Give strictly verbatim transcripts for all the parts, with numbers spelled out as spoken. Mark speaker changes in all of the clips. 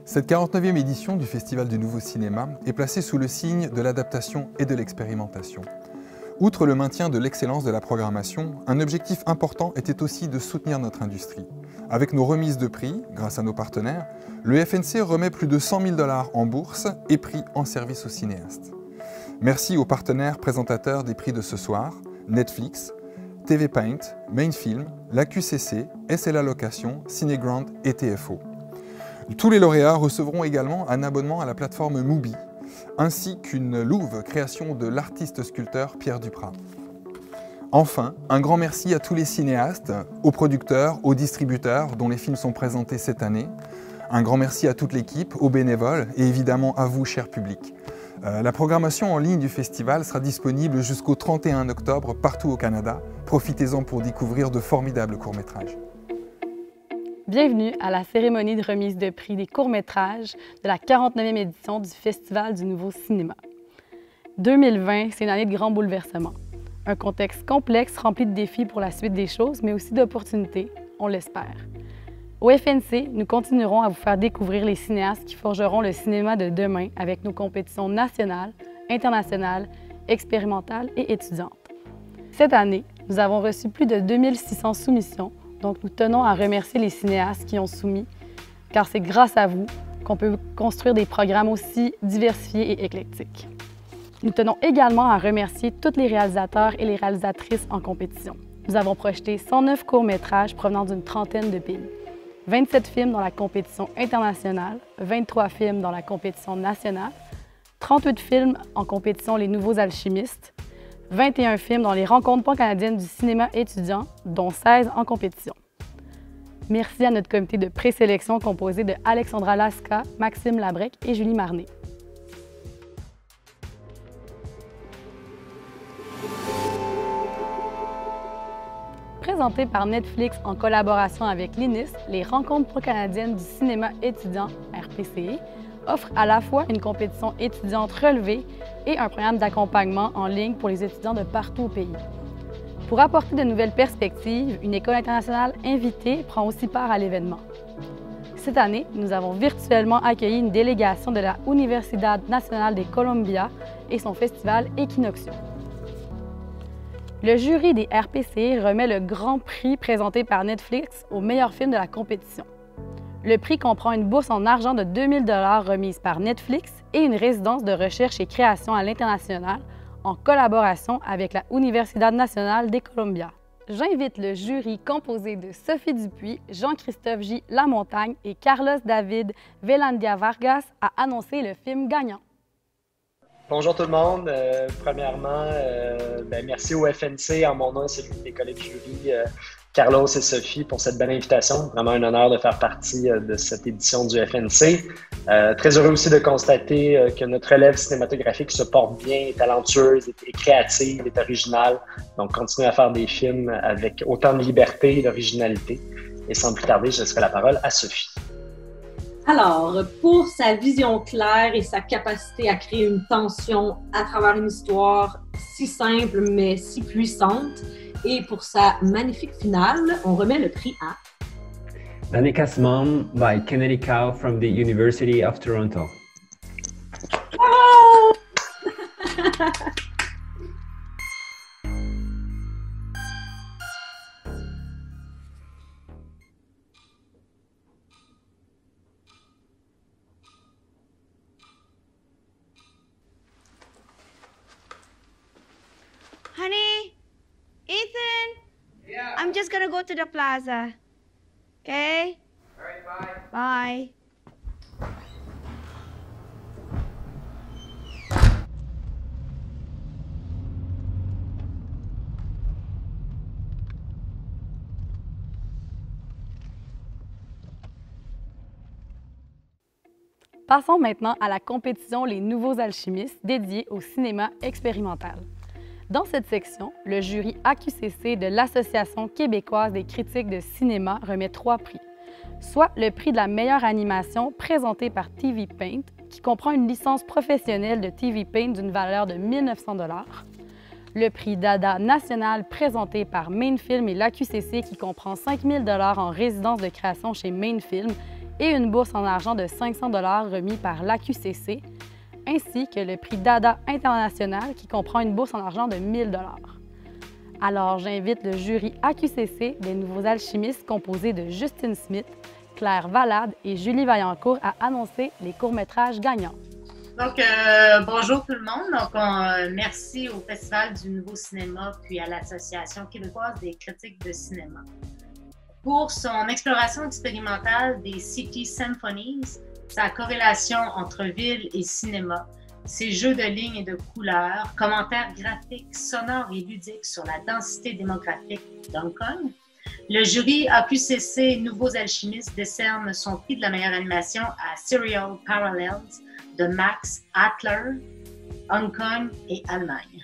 Speaker 1: Cette quarante-neuvième édition du Festival du Nouveau Cinéma est placée sous le signe de l'adaptation et de l'expérimentation. Outre le maintien de l'excellence de la programmation, un objectif important était aussi de soutenir notre industrie. Avec nos remises de prix, grâce à nos partenaires, le F N C remet plus de cent mille dollars en bourse et prix en service aux cinéastes. Merci aux partenaires présentateurs des prix de ce soir, Netflix, T V Paint, Mainfilm, l'A Q C C, S L A Location, Cinegrand et T F O. Tous les lauréats recevront également un abonnement à la plateforme Mubi, ainsi qu'une louve création de l'artiste sculpteur Pierre Duprat. Enfin, un grand merci à tous les cinéastes, aux producteurs, aux distributeurs dont les films sont présentés cette année. Un grand merci à toute l'équipe, aux bénévoles et évidemment à vous, cher public. Euh, la programmation en ligne du festival sera disponible jusqu'au trente et un octobre partout au Canada. Profitez-en pour découvrir de formidables courts-métrages.
Speaker 2: Bienvenue à la cérémonie de remise de prix des courts-métrages de la quarante-neuvième édition du Festival du Nouveau Cinéma. deux mille vingt, c'est une année de grands bouleversements. Un contexte complexe rempli de défis pour la suite des choses, mais aussi d'opportunités, on l'espère. Au F N C, nous continuerons à vous faire découvrir les cinéastes qui forgeront le cinéma de demain avec nos compétitions nationales, internationales, expérimentales et étudiantes. Cette année, nous avons reçu plus de deux mille six cents soumissions. Donc, nous tenons à remercier les cinéastes qui ont soumis, car c'est grâce à vous qu'on peut construire des programmes aussi diversifiés et éclectiques. Nous tenons également à remercier tous les réalisateurs et les réalisatrices en compétition. Nous avons projeté cent neuf courts-métrages provenant d'une trentaine de pays, vingt-sept films dans la compétition internationale, vingt-trois films dans la compétition nationale, trente-huit films en compétition Les Nouveaux Alchimistes, vingt et un films dans les rencontres pan-canadiennes du cinéma étudiant, dont seize en compétition. Merci à notre comité de présélection composé de Alexandra Lasca, Maxime Labrec et Julie Marnet. Présenté par Netflix en collaboration avec l'I N I S, les rencontres pro-canadiennes du cinéma étudiant, R P C E, offre à la fois une compétition étudiante relevée et un programme d'accompagnement en ligne pour les étudiants de partout au pays. Pour apporter de nouvelles perspectives, une école internationale invitée prend aussi part à l'événement. Cette année, nous avons virtuellement accueilli une délégation de la Universidad Nacional de Colombia et son festival Equinoccio. Le jury des R P C E remet le grand prix présenté par Netflix au meilleur film de la compétition. Le prix comprend une bourse en argent de deux mille dollars remise par Netflix et une résidence de recherche et création à l'international en collaboration avec la Universidad Nacional de Colombia. J'invite le jury composé de Sophie Dupuis, Jean-Christophe J. Lamontagne et Carlos David Velandia Vargas à annoncer le film gagnant.
Speaker 3: Bonjour tout le monde. Euh, premièrement, euh, ben, merci au F N C en mon nom et celui des collègues jury. Euh, Carlos et Sophie pour cette belle invitation. Vraiment un honneur de faire partie de cette édition du F N C. Euh, très heureux aussi de constater que notre relève cinématographique se porte bien, est talentueuse, est créative, est originale. Donc, continuez à faire des films avec autant de liberté et d'originalité. Et sans plus tarder, je laisserai la parole à Sophie.
Speaker 4: Alors, pour sa vision claire et sa capacité à créer une tension à travers une histoire si simple mais si puissante, et pour sa magnifique finale, on remet le prix à
Speaker 5: Danica's Mom by Kennedy Cow from the University of Toronto.
Speaker 4: Bravo!
Speaker 6: Honey, Ethan, yeah. I'm just gonna go to the plaza. Okay?
Speaker 7: All right, bye.
Speaker 6: Bye.
Speaker 2: Passons maintenant à la compétition Les Nouveaux Alchimistes dédiée au cinéma expérimental. Dans cette section, le jury A Q C C de l'Association québécoise des critiques de cinéma remet trois prix, soit le prix de la meilleure animation présenté par T V Paint, qui comprend une licence professionnelle de T V Paint d'une valeur de mille neuf cents dollars, le prix Dada national présenté par Mainfilm et l'A Q C C qui comprend cinq mille dollars en résidence de création chez Mainfilm et une bourse en argent de cinq cents dollars remis par l'A Q C C, ainsi que le prix Dada International qui comprend une bourse en argent de mille dollars. Alors, j'invite le jury A Q C C des Nouveaux Alchimistes composé de Justine Smith, Claire Valade et Julie Vaillancourt à annoncer les courts-métrages gagnants.
Speaker 7: Donc, euh, bonjour tout le monde. Donc, on, euh, merci au Festival du Nouveau Cinéma puis à l'Association québécoise des critiques de cinéma. Pour son exploration expérimentale des City Symphonies, sa corrélation entre ville et cinéma, ses jeux de lignes et de couleurs, commentaires graphiques, sonores et ludiques sur la densité démographique d'Hong Kong, le jury A Q C C Nouveaux Alchimistes décerne son prix de la meilleure animation à Serial Parallels de Max Adler, Hong Kong et Allemagne.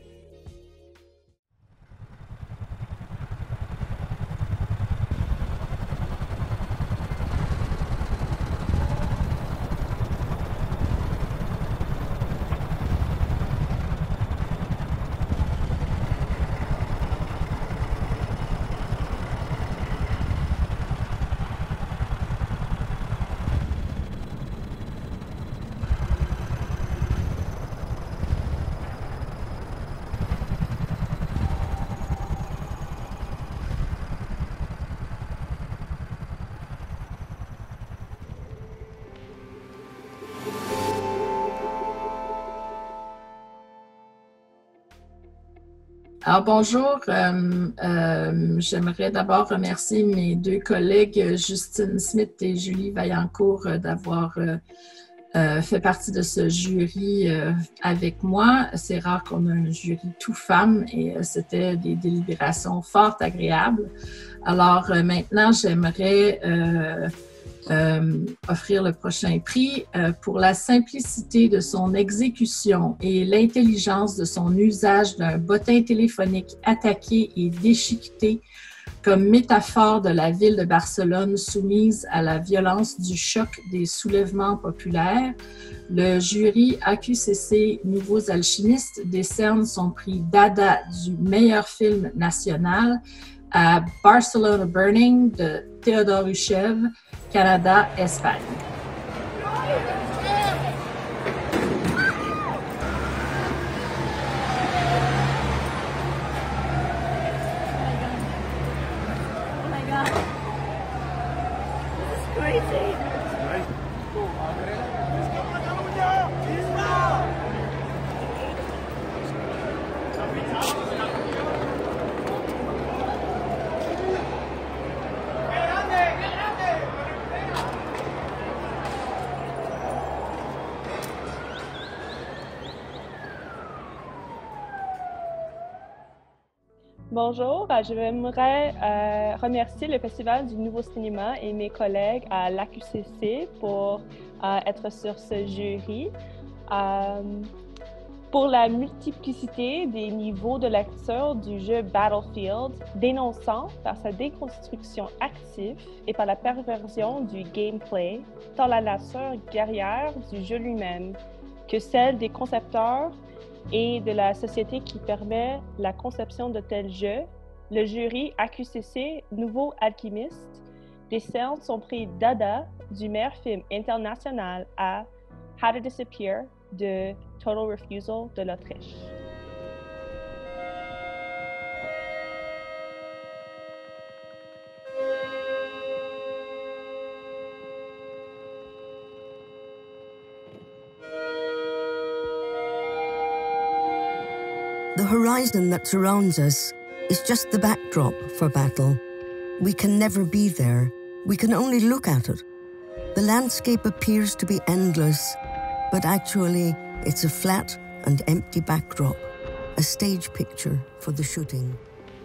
Speaker 8: Alors bonjour, euh, euh, j'aimerais d'abord remercier mes deux collègues Justine Smith et Julie Vaillancourt euh, d'avoir euh, euh, fait partie de ce jury euh, avec moi. C'est rare qu'on ait un jury tout femmes et euh, c'était des délibérations fort agréables. Alors euh, maintenant, j'aimerais euh, Euh, offrir le prochain prix euh, pour la simplicité de son exécution et l'intelligence de son usage d'un bottin téléphonique attaqué et déchiqueté comme métaphore de la ville de Barcelone soumise à la violence du choc des soulèvements populaires. Le jury A Q C C Nouveaux Alchimistes décerne son prix Dada du meilleur film national à Barcelona Burning de Théodore Huchev, Canada, Espagne.
Speaker 6: Oh my God. This is crazy.
Speaker 9: Bonjour, j'aimerais euh, remercier le Festival du Nouveau Cinéma et mes collègues à l'A Q C C pour euh, être sur ce jury. Euh, pour la multiplicité des niveaux de lecture du jeu Battlefield, dénonçant par sa déconstruction active et par la perversion du gameplay, tant la nature guerrière du jeu lui-même que celle des concepteurs et de la société qui permet la conception de tels jeux, le jury A Q C C Nouveaux Alchimistes décerne son prix Dada du meilleur film international à How to Disappear de Total Refusal de l'Autriche.
Speaker 10: The horizon that surrounds us is just the backdrop for battle. We can never be there. We can only look at it. The landscape appears to be endless, but actually it's a flat and empty backdrop, a stage picture for the shooting.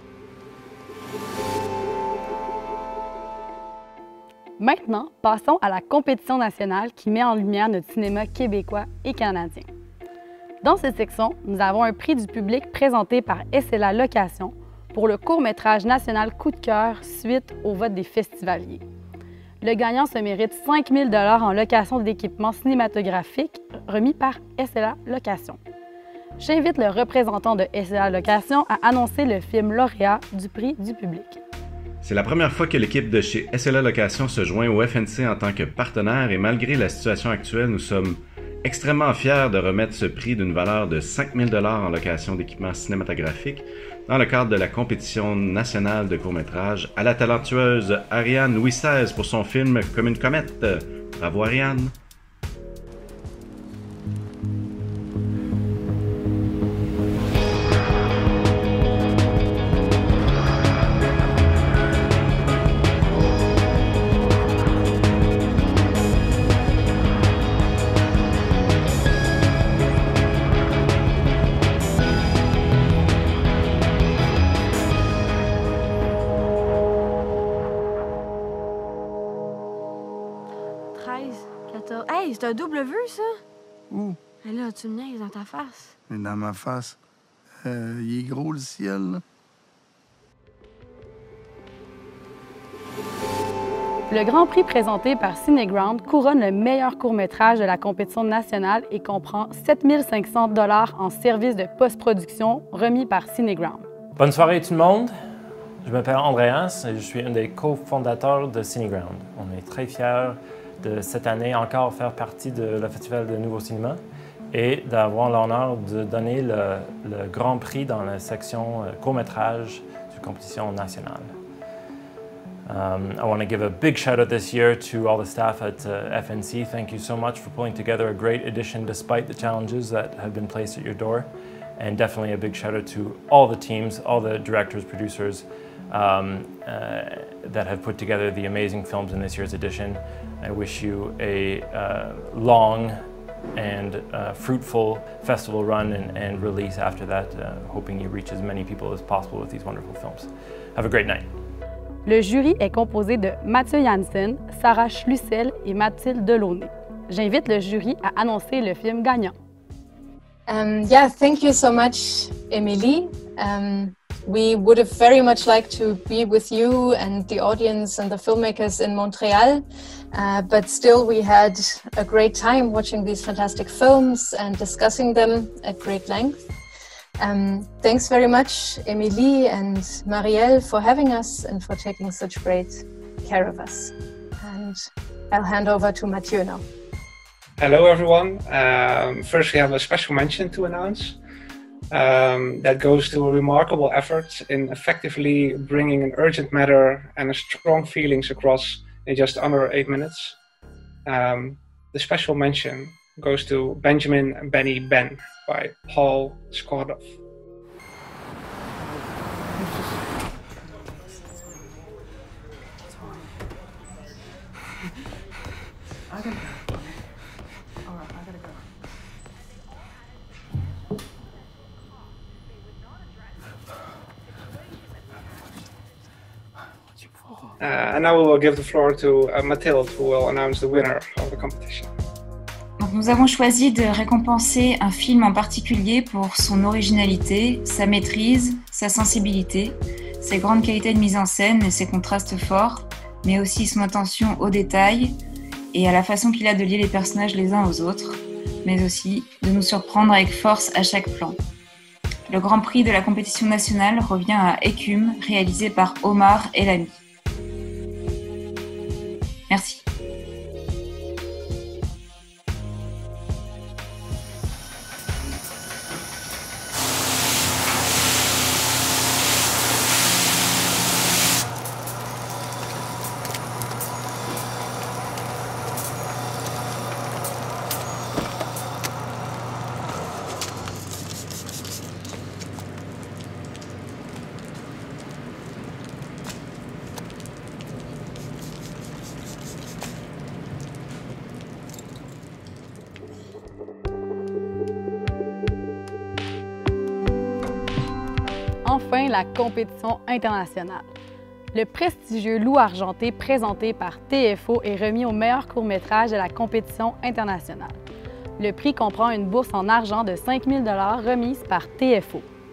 Speaker 2: Maintenant, passons à la compétition nationale qui met en lumière notre cinéma québécois et canadien. Dans cette section, nous avons un prix du public présenté par S L A Location pour le court-métrage national Coup de cœur suite au vote des festivaliers. Le gagnant se mérite cinq mille dollars en location d'équipements cinématographiques remis par S L A Location. J'invite le représentant de S L A Location à annoncer le film lauréat du prix du public.
Speaker 11: C'est la première fois que l'équipe de chez S L A Location se joint au F N C en tant que partenaire et malgré la situation actuelle, nous sommes extrêmement fiers de remettre ce prix d'une valeur de cinq mille dollars en location d'équipements cinématographiques dans le cadre de la compétition nationale de court-métrage à la talentueuse Ariane Louis seize pour son film Comme une comète. Bravo Ariane!
Speaker 6: Hey, c'est un double vue, ça?
Speaker 12: Où?
Speaker 6: Et là, tu me niaises dans ta face.
Speaker 12: Mais dans ma face. Euh, il est gros, le ciel, là.
Speaker 2: Le Grand Prix présenté par Cineground couronne le meilleur court-métrage de la compétition nationale et comprend sept mille cinq cents dollars en services de post-production remis par Cineground.
Speaker 13: Bonne soirée tout le monde. Je m'appelle Andreas et je suis un des cofondateurs de Cineground. On est très fiers de cette année encore faire partie de le Festival de Nouveau Cinéma et d'avoir l'honneur de donner le, le Grand Prix dans la section euh, court-métrage de compétition nationale. Um, I want to give a big shout out this year to all the staff at uh, F N C. Thank you so much for pulling together a great edition despite the challenges that have been placed at your door. And definitely a big shout out to all the teams, all the directors, producers um, uh, that have put together the amazing films in this year's edition. I wish you a uh, long and uh, fruitful festival run and, and release after that, uh, hoping you reach as many people as possible with these wonderful films. Have a great night.
Speaker 2: Le jury est composé de Mathieu Janssen, Sarah Schlussel et Mathilde Delaunay. J'invite le jury à annoncer le film gagnant.
Speaker 14: Um, yeah, thank you so much, Emily. Um, we would have very much liked to be with you and the audience and the filmmakers in Montreal, uh, but still we had a great time watching these fantastic films and discussing them at great length. Um, thanks very much, Emily and Marielle, for having us and for taking such great care of us. And I'll hand over to Mathieu now.
Speaker 15: Hello, everyone. Um, first, we have a special mention to announce. Um, that goes to a remarkable effort in effectively bringing an urgent matter and a strong feelings across in just under eight minutes. Um, the special mention goes to Benjamin Benny Ben by Paul Skordoff.
Speaker 16: I gotta go. All right, I gotta go.
Speaker 15: Uh, and now we will give the floor to uh, Mathilde, who will announce the winner of the competition.
Speaker 17: Donc, nous avons choisi de récompenser un film en particulier pour son originalité, sa maîtrise, sa sensibilité, ses grandes qualités de mise en scène et ses contrastes forts, mais aussi son attention aux détails et à la façon qu'il a de lier les personnages les uns aux autres, mais aussi de nous surprendre avec force à chaque plan. Le Grand Prix de la compétition nationale revient à Écume, réalisé par Omar Elami. Merci.
Speaker 2: Enfin, la compétition internationale. Le prestigieux Loup argenté présenté par T F O est remis au meilleur court-métrage de la compétition internationale. Le prix comprend une bourse en argent de cinq mille dollars remise par T F O.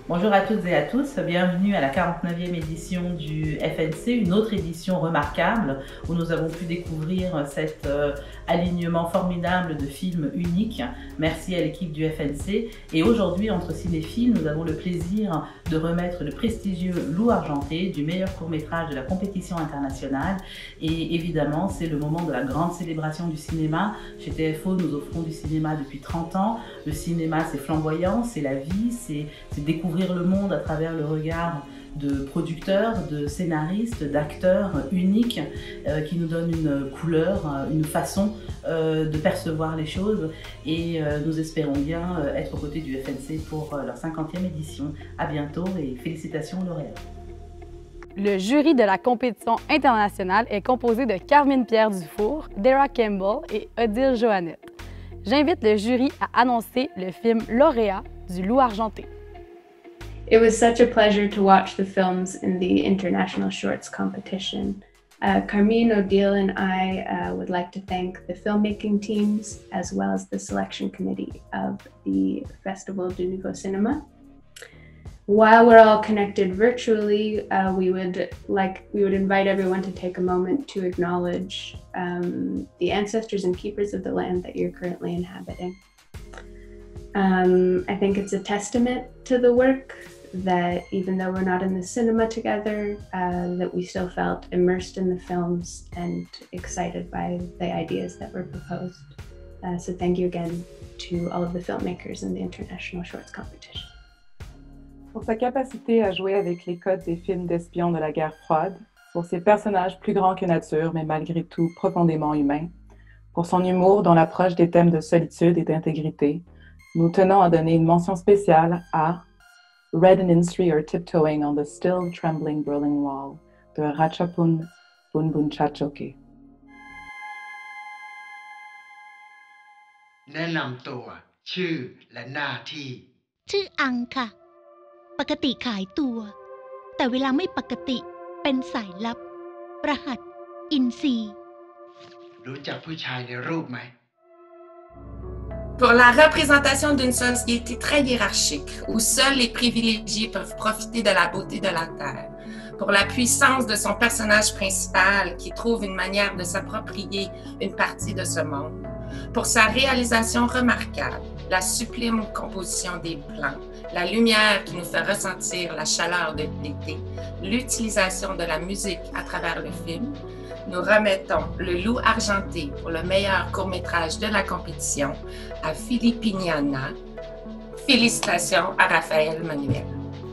Speaker 18: Bonjour à toutes et à tous, bienvenue à la quarante-neuvième édition du F N C, une autre édition remarquable où nous avons pu découvrir cet euh, alignement formidable de films uniques. Merci à l'équipe du F N C. Et aujourd'hui, entre cinéphiles, nous avons le plaisir de remettre le prestigieux Loup Argenté du meilleur court-métrage de la compétition internationale. Et évidemment, c'est le moment de la grande célébration du cinéma. Chez T F O, nous offrons du cinéma depuis trente ans. Le cinéma, c'est flamboyant, c'est la vie, c'est découvrir le monde à travers le regard de producteurs, de scénaristes, d'acteurs uniques euh, qui nous donnent une couleur, une façon euh, de percevoir les choses et euh, nous espérons bien euh, être aux côtés du F N C pour euh, leur cinquantième édition. À bientôt et félicitations aux lauréats.
Speaker 2: Le jury de la compétition internationale est composé de Carmine Pierre Dufour, Dara Campbell et Odile Johannette. J'invite le jury à annoncer le film lauréat du Loup Argenté.
Speaker 19: It was such a pleasure to watch the films in the International Shorts competition. Uh, Carmine, Odile, and I uh, would like to thank the filmmaking teams as well as the selection committee of the Festival du Nouveau Cinéma. While we're all connected virtually, uh, we would like we would invite everyone to take a moment to acknowledge um, the ancestors and keepers of the land that you're currently inhabiting. Um, I think it's a testament to the work that even though we're not in the cinema together, uh, that we still felt immersed in the films and excited by the ideas that were proposed. Uh, so thank you again to all of the filmmakers in the International Shorts competition.
Speaker 20: Pour sa capacité à jouer avec les codes des films d'espions de la guerre froide, pour ses personnages plus grands que nature mais malgré tout profondément humains, pour son humour dont l'approche des thèmes de solitude et d'intégrité, nous tenons à donner une mention spéciale à Red and Instri are tiptoeing on the still trembling Berlin Wall de Ratchapun Bunbunchachoke.
Speaker 21: แนะนำตัวชื่อและหน้าที่
Speaker 22: ชื่ออังค่ะปกติขายตัวแต่เวลาไม่ปกติเป็นสายลับรหัสอินซี
Speaker 21: รู้จักผู้ชายในรูปไหม
Speaker 8: Pour la représentation d'une société très hiérarchique, où seuls les privilégiés peuvent profiter de la beauté de la Terre, pour la puissance de son personnage principal qui trouve une manière de s'approprier une partie de ce monde, pour sa réalisation remarquable, la sublime composition des plans, la lumière qui nous fait ressentir la chaleur de l'été, l'utilisation de la musique à travers le film, nous remettons le Loup Argenté pour le meilleur court-métrage de la compétition à Filipignana. Félicitations à Raphaël Manuel.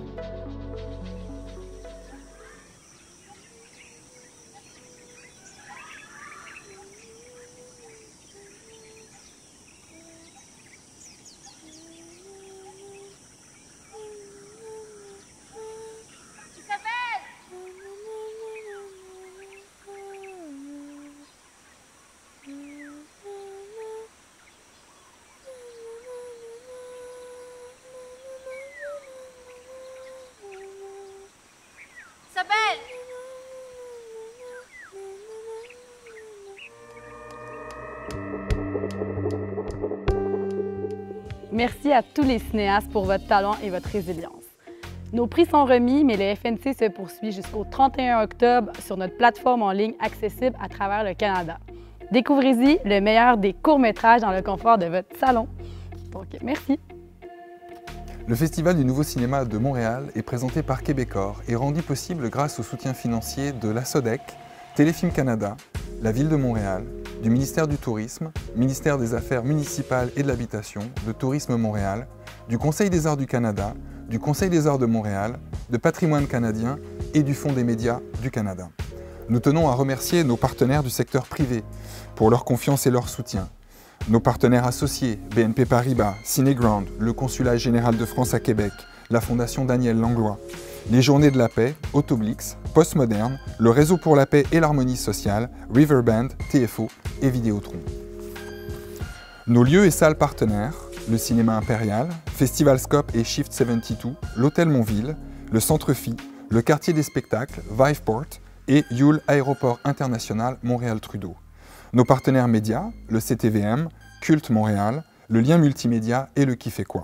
Speaker 2: Merci à tous les cinéastes pour votre talent et votre résilience. Nos prix sont remis, mais le F N C se poursuit jusqu'au trente et un octobre sur notre plateforme en ligne accessible à travers le Canada. Découvrez-y le meilleur des courts-métrages dans le confort de votre salon. Donc, merci.
Speaker 1: Le Festival du Nouveau Cinéma de Montréal est présenté par Québecor et rendu possible grâce au soutien financier de la SODEC, Téléfilm Canada, la Ville de Montréal, du ministère du Tourisme, ministère des Affaires municipales et de l'Habitation, de Tourisme Montréal, du Conseil des Arts du Canada, du Conseil des Arts de Montréal, de Patrimoine canadien et du Fonds des médias du Canada. Nous tenons à remercier nos partenaires du secteur privé pour leur confiance et leur soutien. Nos partenaires associés, B N P Paribas, Cinéground, le Consulat général de France à Québec, la Fondation Daniel Langlois, les Journées de la Paix, Autoblix, Postmoderne, le Réseau pour la Paix et l'Harmonie sociale, Riverband, T F O et Vidéotron. Nos lieux et salles partenaires, le Cinéma Impérial, Festival Scope et Shift soixante-deux, l'Hôtel Montville, le Centre Phi, le Quartier des Spectacles, Viveport et Yule Aéroport International Montréal-Trudeau. Nos partenaires médias, le C T V M, Culte Montréal, le Lien Multimédia et le Qui fait quoi.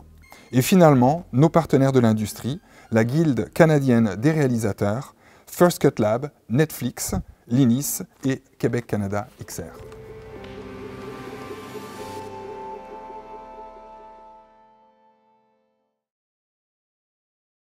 Speaker 1: Et finalement, nos partenaires de l'industrie, la Guilde canadienne des réalisateurs, First Cut Lab, Netflix, l'I N I S et Québec Canada X R.